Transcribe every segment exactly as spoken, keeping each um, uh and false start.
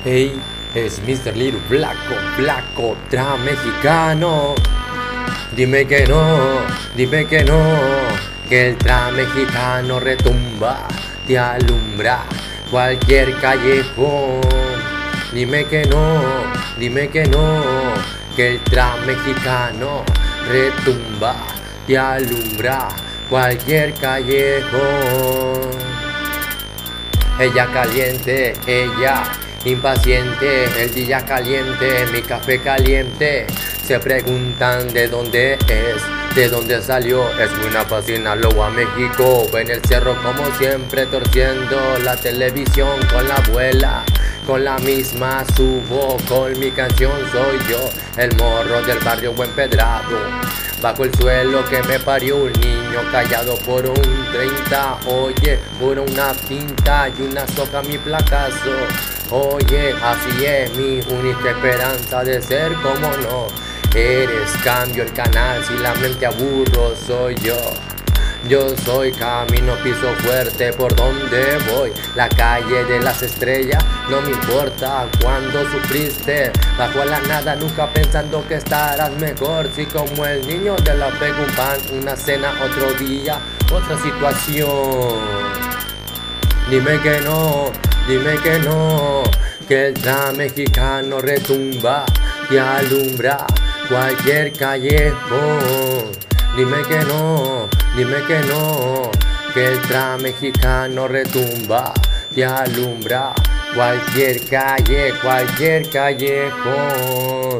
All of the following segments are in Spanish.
Hey, es mister Little Blanco, Blanco, tra mexicano. Dime que no, dime que no, que el tra mexicano retumba, te alumbra cualquier callejón. Dime que no, dime que no, que el tra mexicano retumba, te alumbra cualquier callejón. Ella caliente, ella impaciente, el día caliente, mi café caliente. Se preguntan de dónde es, de dónde salió. Es una fascina, luego a México. En el cerro como siempre torciendo la televisión con la abuela. Con la misma subo, con mi canción soy yo, el morro del barrio Buen Pedrado. Bajo el suelo que me parió un niño callado por un treinta. Oye, por una tinta y una soja mi placazo. Oye, así es mi única esperanza de ser como no eres. Cambio el canal si la mente aburro, soy yo. Yo soy camino, piso fuerte por donde voy. La calle de las estrellas, no me importa cuando sufriste. Bajo a la nada, nunca pensando que estarás mejor. Si como el niño de la pego un pan, una cena, otro día, otra situación. Dime que no, dime que no, que el tra mexicano retumba y alumbra cualquier callejón. Dime que no, dime que no, que el tra mexicano retumba y alumbra cualquier calle, cualquier callejón.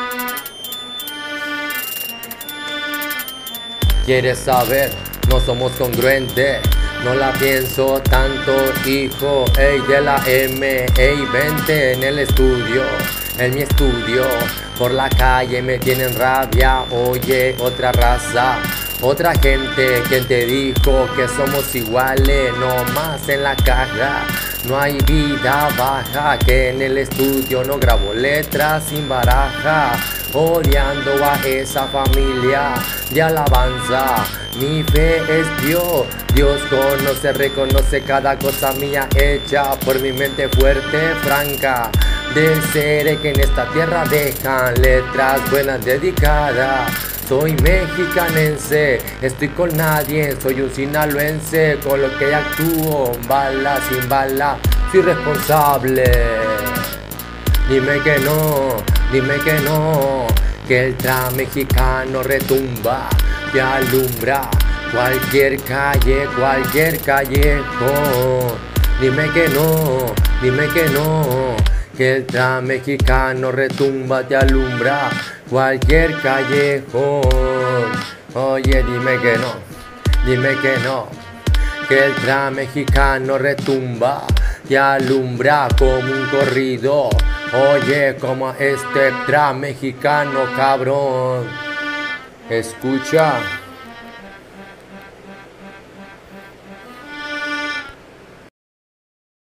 ¿Quieres saber? No somos congruentes. No la pienso tanto, hijo, ey, de la M, ey, vente en el estudio, en mi estudio, por la calle me tienen rabia, oye, otra raza, otra gente, quien te dijo que somos iguales, no más en la caja, no hay vida baja, que en el estudio no grabo letras sin baraja, odiando a esa familia de alabanza. Mi fe es Dios, Dios conoce, reconoce cada cosa mía hecha por mi mente fuerte, franca, de seres que en esta tierra dejan letras buenas dedicadas. Soy mexicanense, estoy con nadie, soy un sinaloense, con lo que actúo, bala sin bala, soy responsable. Dime que no, dime que no, que el tra mexicano retumba y alumbra cualquier calle, cualquier callejón. Dime que no, dime que no, que el tra mexicano retumba, te alumbra cualquier callejón. Oye, dime que no, dime que no, que el tra mexicano retumba, te alumbra como un corrido. Oye, como este tra mexicano cabrón. Escucha.